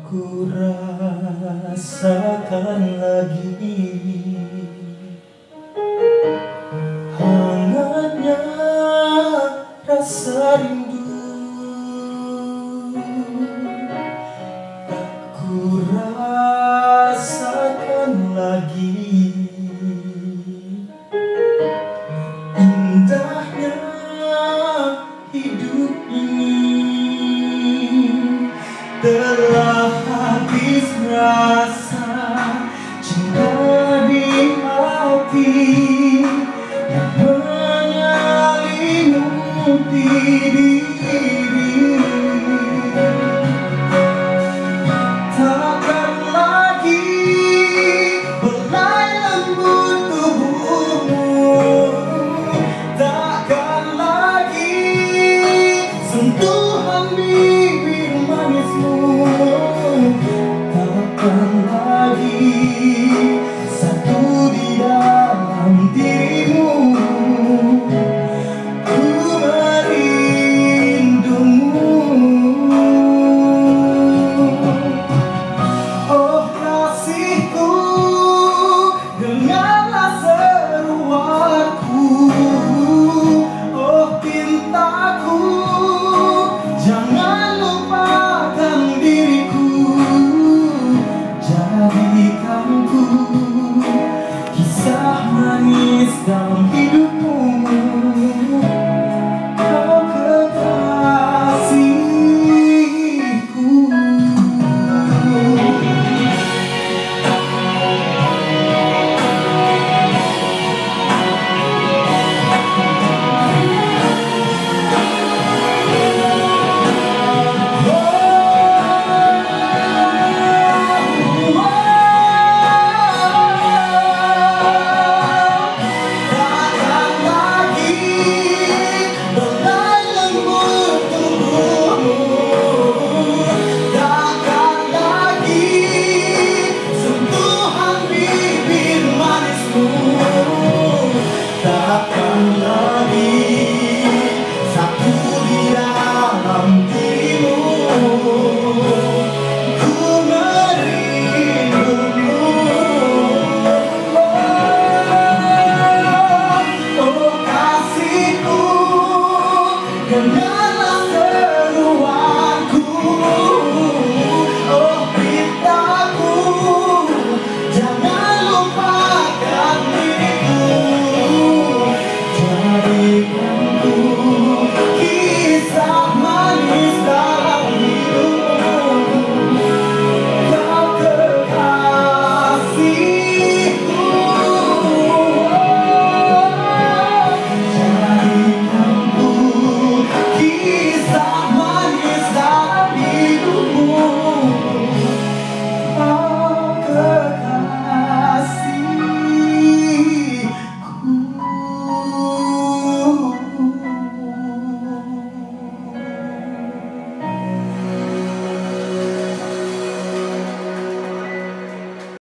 Ku rasakan lagi hangatnya rasa rindu. Ku rasakan lagi indahnya hidup ini. Telah habis rasa cinta di hati yang menyelimuti diri. Takkan lagi belai lembut tubuhmu, takkan lagi sentuhan bibir manismu, takkan lagi satu di dalam dirimu. Ku merindumu. Oh kasihku, dengarlah seruanku. Oh cintaku, jangan lupakan diriku. Jadikan ku kisah manis dalam hidupmu. Kau kekasihku. Takkan lagi satu di dalam dirimu. Ku merindumu. Oh kasihku, dengarlah seruanku.